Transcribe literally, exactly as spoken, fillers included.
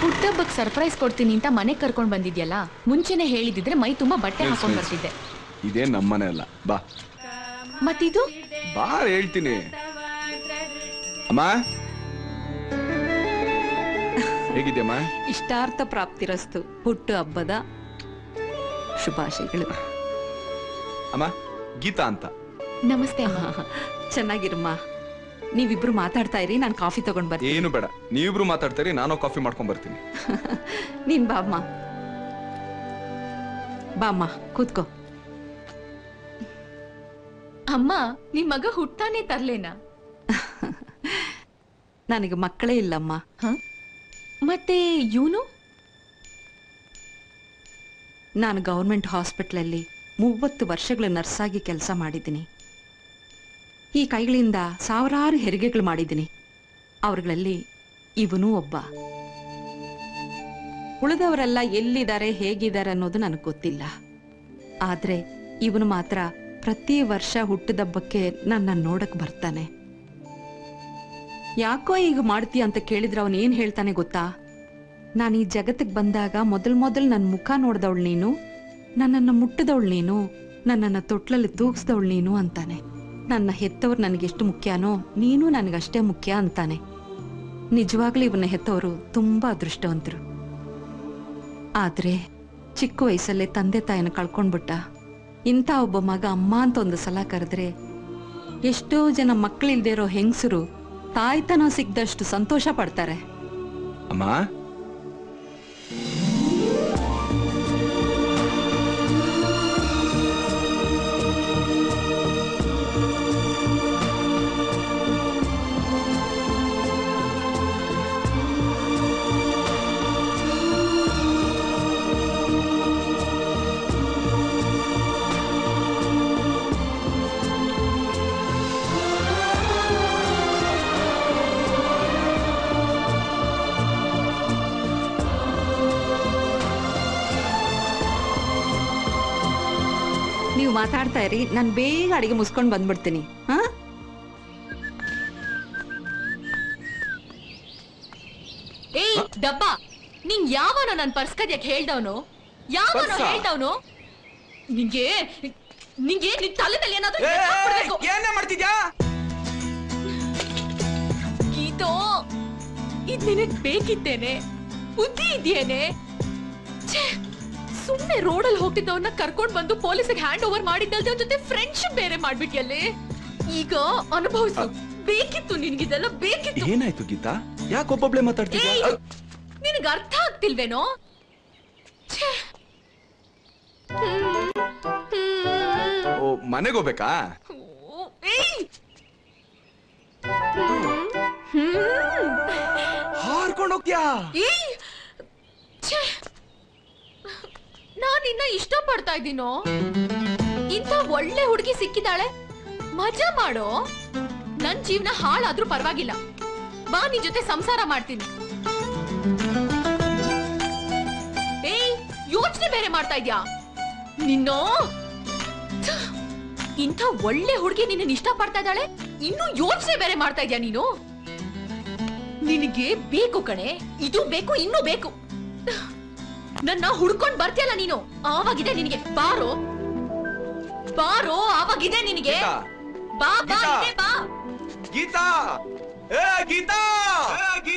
ಹುಟ್ಟಹಬ್ಬಕ್ಕೆ surprise ಕೊಡ್ತೀನಿ ಅಂತ ಮನೆಗೆ ಕರ್ಕೊಂಡು ಬಂದಿದ್ಯಲ್ಲ, ಮುಂಚೆನೆ ಹೇಳಿದಿದ್ರೆ ಮೈ ತುಂಬಾ ಬಟ್ಟೆ ಹಾಕೊಂಡು ಬರ್ತಿದ್ದೆ. ಇದೇ ನಮ್ಮನೆ ಅಲ್ಲ, ಬಾ. ಮತ್ತಿದು ಬಾ ಹೇಳ್ತೀನಿ. ಅಮ್ಮ ಹೇಗಿದ್ಯಮ್ಮ? ಇಷ್ಟಾರ್ಥ ಪ್ರಾಪ್ತಿರಸ್ತು. ಹುಟ್ಟು ಹಬ್ಬದ ಶುಭಾಶಯಗಳು. ಅಮ್ಮ ಗೀತಾ ಅಂತ. ನಮಸ್ತೆ ಅಮ್ಮ. ಚೆನ್ನಾಗಿರಮ್ಮ. ನೀವಿಬ್ರು ಮಾತಾಡ್ತಾ ಇರಿ, ನಾನು ಕಾಫಿ ತಗೊಂಡ್ ಬರ್ತೀನಿ. ಏನು ಬೇಡ, ನೀವಿಬ್ರು ಮಾತಾಡ್ತೀರಿ, ನಾನು ಕಾಫಿ ಮಾಡ್ಕೊಂಡ್ ಬರ್ತೀನಿ. ನೀನ್ ಬಾಮ್ಮ ಬಾಮ್ಮ ಕೂತ್ಕೋ. ಅಮ್ಮ ನಿಮ್ ಮಗ ಹುಟ್ಟಾನೆ ತರ್ಲೇನಾ? ನನಗೆ ಮಕ್ಕಳೇ ಇಲ್ಲಮ್ಮ. ಮತ್ತೆ ಇವನು? ನಾನು ಗೌರ್ಮೆಂಟ್ ಹಾಸ್ಪಿಟ್ಲಲ್ಲಿ ಮೂವತ್ತು ವರ್ಷಗಳ ನರ್ಸಾಗಿ ಕೆಲಸ ಮಾಡಿದ್ದೀನಿ. ಈ ಕೈಗಳಿಂದ ಸಾವಿರಾರು ಹೆರಿಗೆಗಳು ಮಾಡಿದ್ದೀನಿ. ಅವರುಗಳಲ್ಲಿ ಇವನೂ ಒಬ್ಬ. ಉಳಿದವರೆಲ್ಲ ಎಲ್ಲಿದ್ದಾರೆ, ಹೇಗಿದ್ದಾರೆ ಅನ್ನೋದು ನನಗೆ ಗೊತ್ತಿಲ್ಲ. ಆದ್ರೆ ಇವನು ಮಾತ್ರ ಪ್ರತಿ ವರ್ಷ ಹುಟ್ಟಿದಬ್ಬಕ್ಕೆ ನನ್ನ ನೋಡಕ್ ಬರ್ತಾನೆ. ಯಾಕೋ ಈಗ ಮಾಡ್ತೀಯ ಅಂತ ಕೇಳಿದ್ರೆ ಅವನು ಏನ್ ಹೇಳ್ತಾನೆ ಗೊತ್ತಾ? ನಾನು ಈ ಜಗತ್ತಿಗೆ ಬಂದಾಗ ಮೊದಲ್ ಮೊದಲ್ ನನ್ನ ಮುಖ ನೋಡ್ದವಳು ನೀನು, ನನ್ನನ್ನು ಮುಟ್ಟದವಳು ನೀನು, ನನ್ನನ್ನು ತೊಟ್ಲಲ್ಲಿ ತೂಗಿಸ್ದವಳು ನೀನು ಅಂತಾನೆ. ನನ್ನ ಹೆತ್ತವ್ರು ನನಗೆಷ್ಟು ಮುಖ್ಯನೋ ನೀನು ನನಗಷ್ಟೇ ಮುಖ್ಯ ಅಂತಾನೆ. ನಿಜವಾಗ್ಲೂ ಇವನ್ನ ಹೆತ್ತವರು ತುಂಬಾ ಅದೃಷ್ಟವಂತರು. ಆದ್ರೆ ಚಿಕ್ಕ ವಯಸ್ಸಲ್ಲೇ ತಂದೆ ತಾಯಿನ ಕಳ್ಕೊಂಡ್ಬಿಟ್ಟ. ಇಂಥ ಒಬ್ಬ ಮಗ ಅಮ್ಮ ಅಂತ ಒಂದು ಸಲ ಕರೆದ್ರೆ ಎಷ್ಟೋ ಜನ ಮಕ್ಕಳಿಲ್ದೇ ಇರೋ ಹೆಂಗಸರು ತಾಯ್ತನ ಸಿಕ್ಕದಷ್ಟು ಸಂತೋಷ ಪಡ್ತಾರೆ. ಅಮ್ಮ ನೀವು ಮಾತಾಡ್ತಾ ಇರಿ, ನಾನು ಬೇಗ ಅಡಿಗೆ ಮುಗಿಸ್ಕೊಂಡು ಬಂದ್ಬಿಡ್ತೀನಿ. ಹಾ ಏಯ್ ಡಬ್ಬ, ನಿಂಗ್ ಯಾವನೋ ನನ್ ಪರ್ಸ್ ಕದಿಯಕ್ ಹೇಳ್ದವನು? ಯಾವನೋ ಹೇಳ್ದವನು? ನಿಂಗೆ ನಿಂಗೆ ನಿನ್ ತಲೆನಲ್ಲಿ ಏನಾದ್ರೂ ಏನೇ ಮಾಡ್ತಿದ್ಯಾ? ಗೀತೋ, ಇದ್ ನಿನಗ್ ಬೇಕಿದ್ದೇನೆ? ಬುದ್ಧಿ ಇದೆಯೇನೆ? ಸುಮ್ನೆ ರೋಡಲ್ಲಿ ಹೋಗ್ತಿದ್ದವನ್ನ ಕರ್ಕೊಂಡ್ ಬಂದು ಪೊಲೀಸಿಗೆ ಹ್ಯಾಂಡ್ ಓವರ್ ಮಾಡಿದ್ದಲ್ದೆ ಅವನ ಜೊತೆ ಫ್ರೆಂಡ್ಶಿಪ್ ಬೇರೆ ಮಾಡ್ಬಿಟ್ಯಲ್ಲೇ. ಈಗ ಅನುಭವಿಸು. ಬೇಕಿತ್ತು ನಿನ್ಗಿದೆಲ್ಲ ಬೇಕಿತ್ತು. ಏನಾಯ್ತು ಗೀತಾ? ಯಾಕೊಬ್ಬೊಬ್ಳೆ ಮಾತಾಡ್ತಿದ್ಯಾ? ನಿನಗೆ ಅರ್ಥ ಆಗ್ತಿಲ್ವೇನೋ? ಓ ಮನೆಗೆ ಹೋಗ್ಬೇಕಾ? ಹಾರ್ಕೊಂಡು ಹೋಗ್ತೀಯಾ? ನಾನ್ ಇನ್ನ ಇಷ್ಟ ಪಡ್ತಾ ಇದ್ದೀನೋ? ಇಂಥ ಒಳ್ಳೆ ಹುಡುಗಿ ಸಿಕ್ಕಿದಾಳೆ, ಮಜಾ ಮಾಡೋ. ನನ್ ಜೀವನ ಹಾಳಾದ್ರೂ ಪರವಾಗಿಲ್ಲ, ಬಾ ನಿನ್ ಜೊತೆ ಸಂಸಾರ ಮಾಡ್ತೀನಿ. ಏಯ್ ಯೋಚನೆ ಬೇರೆ ಮಾಡ್ತಾ ಇದ್ಯಾ ನಿನ್ನೋ? ಇಂಥ ಒಳ್ಳೆ ಹುಡುಗಿ ನಿನ್ನ ಇಷ್ಟ ಪಡ್ತಾ ಇದ್ದಾಳೆ, ಇನ್ನು ಯೋಚನೆ ಬೇರೆ ಮಾಡ್ತಾ ಇದ್ಯಾ ನೀನು? ನಿನಗೆ ಬೇಕು ಕಣೆ, ಇದು ಬೇಕು, ಇನ್ನೂ ಬೇಕು. ನನ್ನ ಹುಡ್ಕೊಂಡ್ ಬರ್ತಿಯಲ್ಲ ನೀನು, ಆವಾಗಿದೆ ನಿನಗೆ. ಬಾರೋ ಬಾರೋ, ಆವಾಗಿದೆ ನಿನಗೆ. ಬಾ ಬಾ, ಬಾ ಗೀತಾ, ಏ ಗೀತಾ.